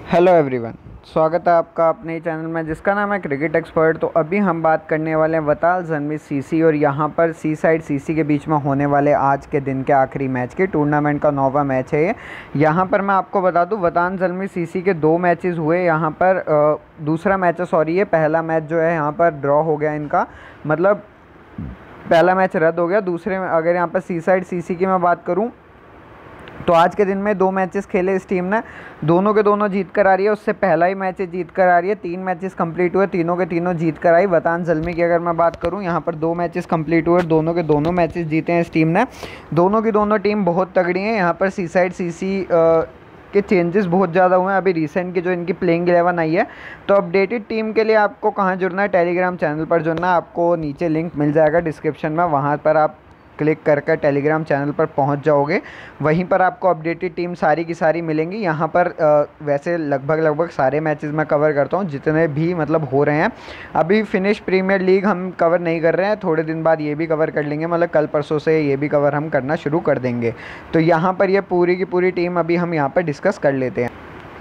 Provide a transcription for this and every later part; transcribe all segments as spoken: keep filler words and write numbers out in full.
Hello everyone, स्वागत है आपका अपने ही चैनल में जिसका नाम है क्रिकेट एक्सपर्ट। तो अभी हम बात करने वाले हैं वताल जलमी सीसी और यहाँ पर सी साइड सीसी के बीच में होने वाले आज के दिन के आखिरी मैच की टूर्नामेंट का नौवां मैच है ये। यहाँ पर मैं आपको बता दूँ वतान जलमी सीसी के दो मैचेस हुए। यहाँ पर आ, दूसरा मैच है सॉरी ये पहला मैच जो है यहाँ पर ड्रॉ हो गया इनका, मतलब पहला मैच रद्द हो गया। दूसरे में अगर यहाँ पर सी साइड सीसी की मैं बात करूँ तो आज के दिन में दो मैचेस खेले इस टीम ने, दोनों के दोनों जीत कर आ रही है। उससे पहला ही मैच जीत कर आ रही है। तीन मैचेस कंप्लीट हुए, तीनों के तीनों जीत कर आई। वतान जलमी की अगर मैं बात करूं, यहाँ पर दो मैचेस कंप्लीट हुए, दोनों के दोनों मैचेस जीते हैं इस टीम ने। दोनों की दोनों टीम बहुत तगड़ी है। यहाँ पर सी साइड सीसी के चेंजेस बहुत ज़्यादा हुए हैं अभी रिसेंट की जो इनकी प्लेइंग इलेवन आई है। तो अपडेटेड टीम के लिए आपको कहाँ जुड़ना है, टेलीग्राम चैनल पर जुड़ना है। आपको नीचे लिंक मिल जाएगा डिस्क्रिप्शन में, वहाँ पर आप क्लिक करके टेलीग्राम चैनल पर पहुंच जाओगे। वहीं पर आपको अपडेटेड टीम सारी की सारी मिलेंगी। यहाँ पर आ, वैसे लगभग लगभग सारे मैचेस मैं कवर करता हूँ जितने भी मतलब हो रहे हैं। अभी फिनिश प्रीमियर लीग हम कवर नहीं कर रहे हैं, थोड़े दिन बाद ये भी कवर कर लेंगे, मतलब कल परसों से ये भी कवर हम करना शुरू कर देंगे। तो यहाँ पर ये पूरी की पूरी टीम अभी हम यहाँ पर डिस्कस कर लेते हैं।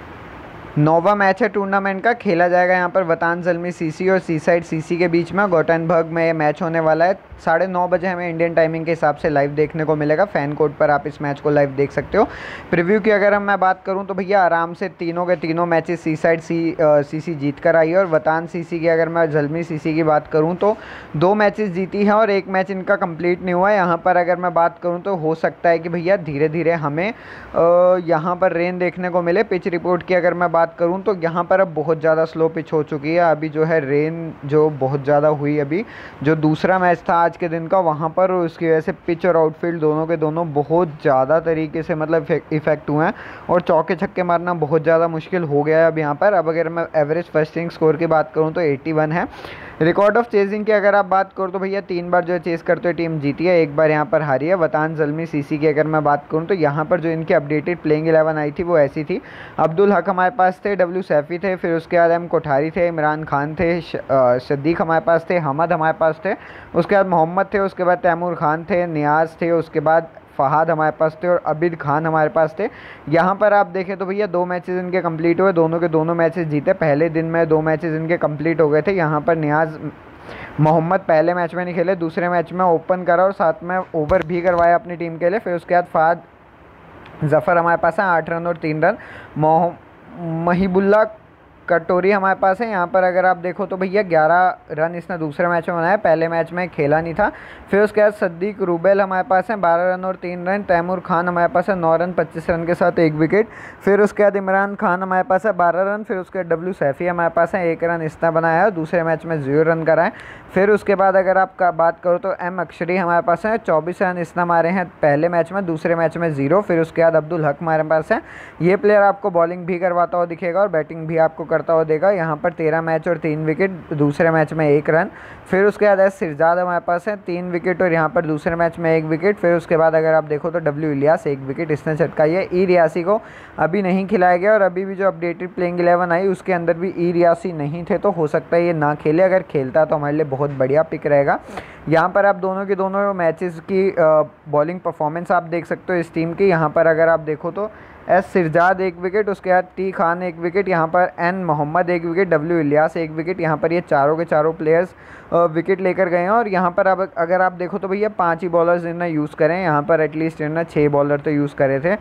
नौवा मैच है टूर्नामेंट का, खेला जाएगा यहाँ पर वतान जलमी सीसी और सी साइड सीसी के बीच में। गोटेनबर्ग में ये मैच होने वाला है। साढ़े नौ बजे हमें इंडियन टाइमिंग के हिसाब से लाइव देखने को मिलेगा। फैन कोड पर आप इस मैच को लाइव देख सकते हो। प्रीव्यू की अगर मैं बात करूँ तो भैया आराम से तीनों के तीनों matches sea side C CC जीत कर आई है। और वतान सीसी की अगर मैं जलमी सीसी की बात करूँ तो दो मैचेस जीती हैं और एक मैच इनका कंप्लीट नहीं हुआ है। यहाँ पर अगर मैं बात करूँ तो हो सकता है कि भैया धीरे धीरे हमें यहाँ पर रेन देखने को मिले। पिच रिपोर्ट की अगर मैं बात करूं तो यहाँ पर अब बहुत ज़्यादा स्लो पिच हो चुकी है। अभी जो है रेन जो बहुत ज़्यादा हुई, अभी जो दूसरा मैच था आज के दिन का वहाँ पर, उसकी वजह से पिच और आउटफील्ड दोनों के दोनों बहुत ज़्यादा तरीके से मतलब इफेक्ट हुए हैं और चौके छक्के मारना बहुत ज़्यादा मुश्किल हो गया है अब यहाँ पर। अब अगर मैं एवरेज फर्स्ट इनिंग स्कोर की बात करूँ तो इक्यासी है। रिकॉर्ड ऑफ चेजिंग की अगर आप बात करो तो भैया तीन बार जो है चेस करते हुए टीम जीती है, एक बार यहाँ पर हारी है। वतान जलमी सीसी की अगर मैं बात करूँ तो यहाँ पर जो इनकी अपडेटेड प्लेइंग इलेवन आई थी वो ऐसी थी। अब्दुल हक हमारे पास थे, डब्ल्यू सैफ़ी थे, फिर उसके बाद एम कोठारी थे, इमरान खान थे, सद्दीक हमारे पास थे, हमद हमारे पास थे, उसके बाद मोहम्मद थे, उसके बाद तैमूर खान थे, नियाज़ थे, उसके बाद फ़हाद हमारे पास थे और अबिद खान हमारे पास थे। यहाँ पर आप देखें तो भैया दो मैचेस इनके कंप्लीट हुए, दोनों के दोनों मैचेस जीते। पहले दिन में दो मैचेस इनके कंप्लीट हो गए थे। यहाँ पर नियाज़ मोहम्मद पहले मैच में नहीं खेले, दूसरे मैच में ओपन करा और साथ में ओवर भी करवाया अपनी टीम के लिए। फिर उसके बाद फ़हाद ज़फ़र हमारे पास है, आठ रन और तीन रन। मोह महिबुल्ला कटोरी हमारे पास है। यहाँ पर अगर आप देखो तो भैया ग्यारह रन इसने दूसरे मैच में बनाया, पहले मैच में खेला नहीं था। फिर उसके बाद सद्दीक रूबेल हमारे पास है, बारह रन और तीन रन। तैमूर खान हमारे पास है, नौ रन पच्चीस रन के साथ एक विकेट। फिर उसके बाद इमरान खान हमारे पास है, बारह रन। फिर उसके बाद डब्ल्यू सैफ़ी हमारे पास है, एक रन इसने बनाया है, दूसरे मैच में जीरो रन करा है। फिर उसके बाद अगर आप का बात करो तो एम अक्षरी हमारे पास है, चौबीस रन इसने मारे हैं पहले मैच में, दूसरे मैच में जीरो। फिर उसके बाद अब्दुल हक हमारे पास है। ये प्लेयर आपको बॉलिंग भी करवाता हुआ दिखेगा और बैटिंग भी आपको करता हुआ देगा। यहाँ पर तेरह मैच और तीन विकेट, दूसरे मैच में एक रन। फिर उसके बाद एस सिरजाद हमारे पास है, तीन विकेट और यहाँ पर दूसरे मैच में एक विकेट। फिर उसके बाद अगर आप देखो तो डब्ल्यू इलियास एक विकेट इसने चटकाई है। ई रियासी को अभी नहीं खिलाया गया और अभी भी जो अपडेटेड प्लेइंग इलेवन आई उसके अंदर भी ई रियासी नहीं थे, तो हो सकता है ये ना खेले। अगर खेलता तो हमारे लिए बहुत बढ़िया पिक रहेगा। यहाँ पर आप दोनों के दोनों मैचेस की बॉलिंग परफॉर्मेंस आप देख सकते हो इस टीम की। यहाँ पर अगर आप देखो तो एस सिरजाद एक विकेट, उसके बाद टी खान एक विकेट, यहाँ पर एन मोहम्मद एक विकेट, डब्ल्यू इलियास एक विकेट। यहाँ पर ये चारों के चारों प्लेयर्स विकेट लेकर गए हैं। और यहाँ पर अब अगर आप देखो तो भैया पाँच ही बॉलर्स इन्होंने यूज़ करें, यहाँ पर एटलीस्ट इन्होंने छः बॉलर तो यूज़ करे थे,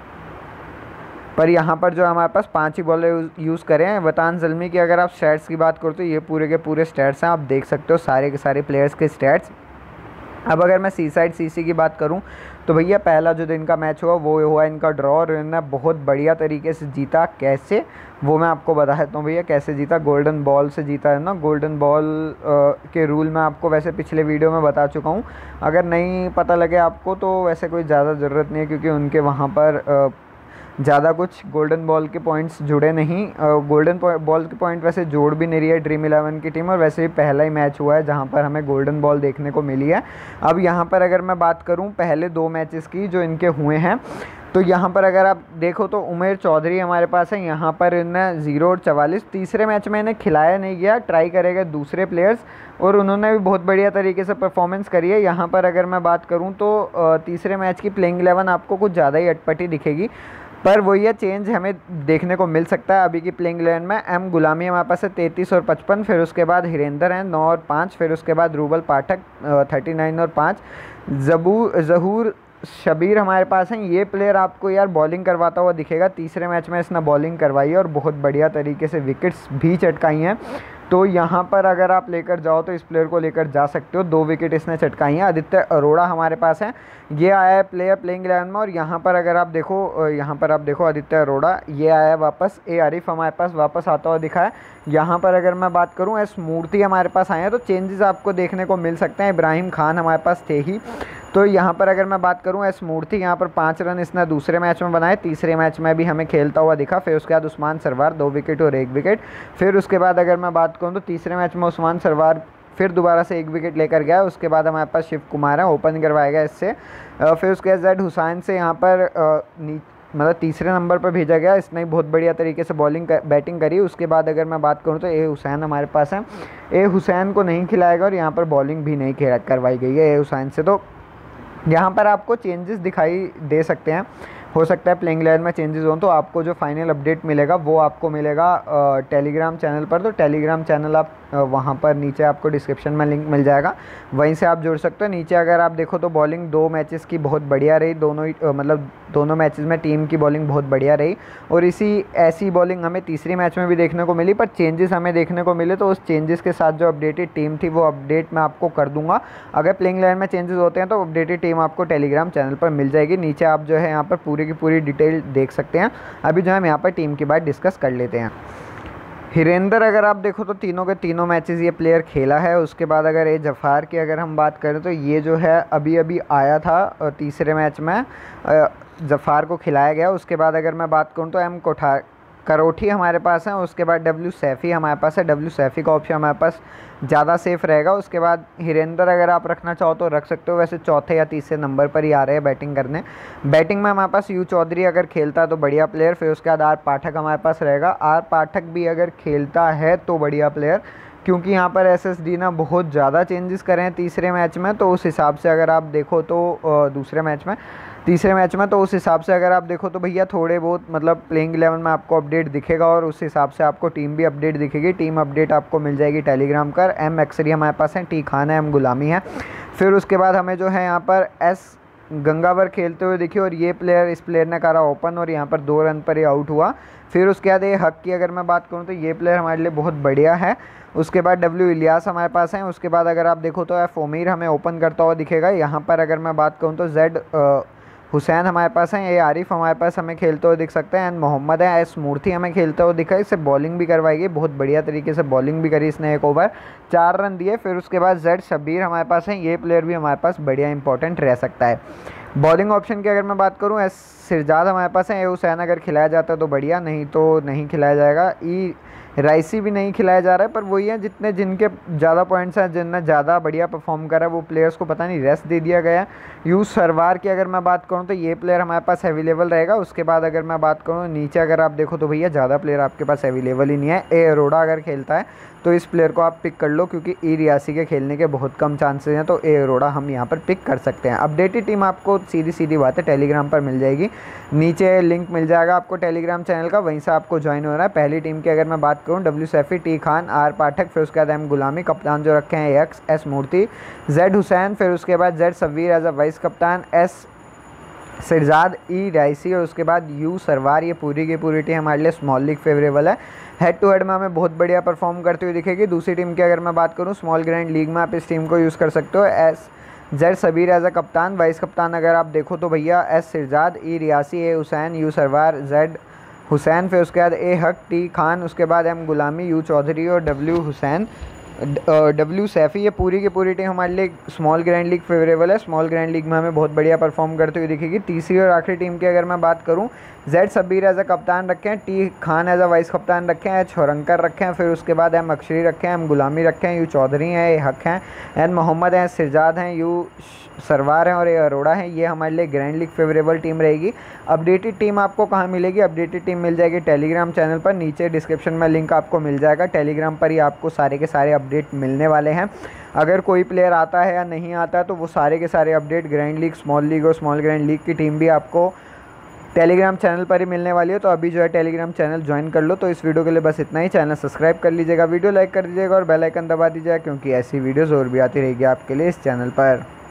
पर यहाँ पर जो हमारे पास पाँच ही बॉलर यूज़ करें हैं। वतान जलमी की अगर आप स्टैट्स की बात करो तो ये पूरे के पूरे स्टैट्स हैं, आप देख सकते हो सारे के सारे प्लेयर्स के स्टैट्स। अब अगर मैं सी साइड सीसी की बात करूं तो भैया पहला जो दिन का मैच हुआ वो हुआ इनका ड्रॉ और इन्होंने बहुत बढ़िया तरीके से जीता। कैसे, वो मैं आपको बता देता हूँ भैया कैसे जीता। गोल्डन बॉल से जीता है ना। गोल्डन बॉल के रूल मैं आपको वैसे पिछले वीडियो में बता चुका हूँ, अगर नहीं पता लगे आपको तो वैसे कोई ज़्यादा ज़रूरत नहीं है, क्योंकि उनके वहाँ पर आ, ज़्यादा कुछ गोल्डन बॉल के पॉइंट्स जुड़े नहीं। गोल्डन बॉल के पॉइंट वैसे जोड़ भी नहीं रही है ड्रीम इलेवन की टीम, और वैसे ही पहला ही मैच हुआ है जहां पर हमें गोल्डन बॉल देखने को मिली है। अब यहां पर अगर मैं बात करूं पहले दो मैचेस की जो इनके हुए हैं, तो यहाँ पर अगर आप देखो तो उमेर चौधरी हमारे पास है, यहाँ पर इन्हें जीरो और चवालीस। तीसरे मैच में इन्हें खिलाया नहीं गया, ट्राई करेगा दूसरे प्लेयर्स और उन्होंने भी बहुत बढ़िया तरीके से परफॉर्मेंस करी है। यहाँ पर अगर मैं बात करूँ तो तीसरे मैच की प्लेइंग इलेवन आपको कुछ ज़्यादा ही अटपटी दिखेगी। पर वही है, चेंज हमें देखने को मिल सकता है अभी की प्लेइंग इलेवन में। एम गुलामी हमारे पास है तैंतीस और पचपन, फिर उसके बाद हिरेंद्र हैं नौ और पाँच, फिर उसके बाद रूबल पाठक थर्टी नाइन और पाँच, जबू जहूर शबीर हमारे पास हैं। ये प्लेयर आपको यार बॉलिंग करवाता हुआ दिखेगा। तीसरे मैच में इसने बॉलिंग करवाई है और बहुत बढ़िया तरीके से विकेट्स भी चटकाई हैं। तो यहाँ पर अगर आप लेकर जाओ तो इस प्लेयर को लेकर जा सकते हो। दो विकेट इसने चटकाई हैं। आदित्य अरोड़ा हमारे पास हैं, ये आया है प्लेयर प्लेइंग इलेवन में। और यहाँ पर अगर आप देखो यहाँ पर आप देखो आदित्य अरोड़ा ये आया है वापस। ए आरिफ हमारे पास वापस आता हुआ दिखा है। यहाँ पर अगर मैं बात करूँ एस मूर्ति हमारे पास आए हैं, तो चेंजेस आपको देखने को मिल सकते हैं। इब्राहिम खान हमारे पास थे ही, तो यहाँ पर अगर मैं बात करूँ एस मूर्ति, यहाँ पर पाँच रन इसने दूसरे मैच में बनाए, तीसरे मैच में भी हमें खेलता हुआ दिखा। फिर उसके बाद उस्मान सरवार दो विकेट और एक विकेट। फिर उसके बाद अगर मैं बात करूँ तो तीसरे मैच में उस्मान सरवार फिर दोबारा से एक विकेट लेकर गया। उसके बाद हमारे पास शिव कुमार है, ओपन करवाया गया इससे। फिर उसके बाद जैड हुसैन से यहाँ पर मतलब तीसरे नंबर पर भेजा गया, इसने बहुत बढ़िया तरीके से बॉलिंग बैटिंग करी। उसके बाद अगर मैं बात करूँ तो ए हुसैन हमारे पास है, ए हुसैन को नहीं खिलाएगा और यहाँ पर बॉलिंग भी नहीं करवाई गई है ए हुसैन से। तो यहाँ पर आपको चेंजेस दिखाई दे सकते हैं। हो सकता है प्लेइंग इलेवन में चेंजेस हों, तो आपको जो फाइनल अपडेट मिलेगा वो आपको मिलेगा टेलीग्राम चैनल पर। तो टेलीग्राम चैनल आप वहाँ पर नीचे आपको डिस्क्रिप्शन में लिंक मिल जाएगा, वहीं से आप जुड़ सकते हो। नीचे अगर आप देखो तो बॉलिंग दो मैचेस की बहुत बढ़िया रही, दोनों ही मतलब दोनों मैचेस में टीम की बॉलिंग बहुत बढ़िया रही। और इसी ऐसी बॉलिंग हमें तीसरी मैच में भी देखने को मिली, पर चेंजेस हमें देखने को मिले तो उस चेंजेस के साथ जो अपडेटेड टीम थी वो अपडेट मैं आपको कर दूंगा। अगर प्लेइंग इलेवन में चेंजेस होते हैं तो अपडेटेड टीम आपको टेलीग्राम चैनल पर मिल जाएगी। नीचे आप जो है यहाँ पर पूरी की पूरी डिटेल देख सकते हैं। अभी जो हम यहाँ पर टीम की बात डिस्कस कर लेते हैं। हिरेंद्र अगर आप देखो तो तीनों के तीनों मैचेस ये प्लेयर खेला है। उसके बाद अगर ए जफ़ार की अगर हम बात करें तो ये जो है अभी अभी आया था तीसरे मैच में, जफ़ार को खिलाया गया। उसके बाद अगर मैं बात करूँ तो एम कोठा करोठी हमारे पास है। उसके बाद डब्ल्यू सैफ़ी हमारे पास है, डब्ल्यू सैफ़ी का ऑप्शन हमारे पास ज़्यादा सेफ रहेगा। उसके बाद हिरेंद्र अगर आप रखना चाहो तो रख सकते हो, वैसे चौथे या तीसरे नंबर पर ही आ रहे हैं बैटिंग करने। बैटिंग में हमारे पास यू चौधरी अगर खेलता है तो बढ़िया प्लेयर। फिर उसके बाद आर पाठक हमारे पास रहेगा। आर पाठक भी अगर खेलता है तो बढ़िया प्लेयर, क्योंकि यहाँ पर एसएसडी ना बहुत ज़्यादा चेंजेस करे हैं तीसरे मैच में। तो उस हिसाब से अगर आप देखो तो दूसरे मैच में तीसरे मैच में तो उस हिसाब से अगर आप देखो तो भैया थोड़े बहुत मतलब प्लेइंग इलेवन में आपको अपडेट दिखेगा और उस हिसाब से आपको टीम भी अपडेट दिखेगी। टीम अपडेट आपको मिल जाएगी टेलीग्राम पर। एम एक्सरी हमारे पास है, टी खान है, एम गुलामी है। फिर उसके बाद हमें जो है यहाँ पर एस गंगावर खेलते हुए दिखे और ये प्लेयर इस प्लेयर ने करा ओपन और यहाँ पर दो रन पर ही आउट हुआ। फिर उसके बाद ये हक की अगर मैं बात करूँ तो ये प्लेयर हमारे लिए बहुत बढ़िया है। उसके बाद डब्ल्यू इलियास हमारे पास हैं। उसके बाद अगर आप देखो तो एफ ओमीर हमें ओपन करता हुआ दिखेगा। यहाँ पर अगर मैं बात करूँ तो जेड हुसैन हमारे पास हैं, ये आरिफ हमारे पास हमें खेलते हुए दिख सकते हैं। एंड मोहम्मद है, एस मूर्ति हमें खेलते हुए दिखा। इससे बॉलिंग भी करवाई गई, बहुत बढ़िया तरीके से बॉलिंग भी करी इसने, एक ओवर चार रन दिए। फिर उसके बाद जेड शबीर हमारे पास हैं, ये प्लेयर भी हमारे पास बढ़िया इंपॉर्टेंट रह सकता है। बॉलिंग ऑप्शन की अगर मैं बात करूँ एस सिरजाद हमारे पास हैं। ए हुसैन अगर खिलाया जाता है तो बढ़िया, नहीं तो नहीं खिलाया जाएगा। ई राइसी भी नहीं खिलाया जा रहा है, पर वही है जितने जिनके ज़्यादा पॉइंट्स हैं, जिनने ज़्यादा बढ़िया परफॉर्म करा है वो प्लेयर्स को पता नहीं रेस्ट दे दिया गया है। यू सरवार की अगर मैं बात करूं तो ये प्लेयर हमारे पास अवेलेबल रहेगा। उसके बाद अगर मैं बात करूं नीचे अगर आप देखो तो भैया ज़्यादा प्लेयर आपके पास अवेलेबल ही नहीं है। ए अरोड़ा अगर खेलता है तो इस प्लेयर को आप पिक कर लो, क्योंकि ई रियासी के खेलने के बहुत कम चांसेस हैं, तो ए अरोड़ा हम यहाँ पर पिक कर सकते हैं। अपडेटेड टीम आपको सीधी सीधी बात है टेलीग्राम पर मिल जाएगी। नीचे लिंक मिल जाएगा आपको टेलीग्राम चैनल का, वहीं से आपको ज्वाइन होना है। पहली टीम की अगर मैं बात करूँ W Saifi, T Khan, R Pathak, फिर उसके बाद एम गुलामी, कप्तान जो रखे हैं X S Murthy, Z Hussain, फिर उसके बाद Z Sabbir as a vice कप्तान, एस सिरजाद, ई राइसी और उसके बाद यू सरवार। ये पूरी की पूरी टीम हमारे लिए स्मॉल लीग फेवरेबल है। हेड टू हेड में हमें बहुत बढ़िया परफॉर्म करती हुई दिखेगी। दूसरी टीम की अगर मैं बात करूँ स्मॉल ग्रैंड लीग में आप इस टीम को यूज़ कर सकते हो। S Z Sabir as a कप्तान, वाइस कप्तान अगर आप देखो तो भैया S Sirjad, E Riyasi, A Hussain, U Sarwar, Z Hussain, फिर उसके बाद ए हक, टी खान, उसके बाद एम गुलामी, यू चौधरी और डब्ल्यू हुसैन, डब्ल्यू सैफ़ी। ये पूरी की पूरी टीम हमारे लिए स्मॉल ग्रैंड लीग फेवरेबल है। स्मॉल ग्रैंड लीग में हमें बहुत बढ़िया परफॉर्म करते हुए दिखेगी। तीसरी और आखिरी टीम की अगर मैं बात करूं जेड सबीर एज अ कप्तान रखे हैं, T Khan as a vice कप्तान रखे हैं, एच होरंकर रखे हैं, फिर उसके बाद एम अक्षरी रखे हैं, एम गुलामी रखे हैं, यू चौधरी हैं, ए हक हैं, एन मोहम्मद हैं, सिरजाद हैं, यू सरवार हैं और ए अरोड़ा हैं। ये हमारे लिए ग्रैंड लीग फेवरेबल टीम रहेगी। अपडेटेड टीम आपको कहाँ मिलेगी? अपडेटेड टीम मिल जाएगी टेलीग्राम चैनल पर। नीचे डिस्क्रिप्शन में लिंक आपको मिल जाएगा। टेलीग्राम पर ही आपको सारे के सारे अपडेट मिलने वाले हैं। अगर कोई प्लेयर आता है या नहीं आता है तो वो सारे के सारे update grand league, small league और स्मॉल ग्रैंड लीग की टीम भी आपको टेलीग्राम चैनल पर ही मिलने वाली हो, तो अभी जो है टेलीग्राम चैनल ज्वाइन कर लो। तो इस वीडियो के लिए बस इतना ही। चैनल सब्सक्राइब कर लीजिएगा, वीडियो लाइक कर दीजिएगा और बेल आइकन दबा दीजिएगा, क्योंकि ऐसी वीडियोज़ और भी आती रहेगी आपके लिए इस चैनल पर।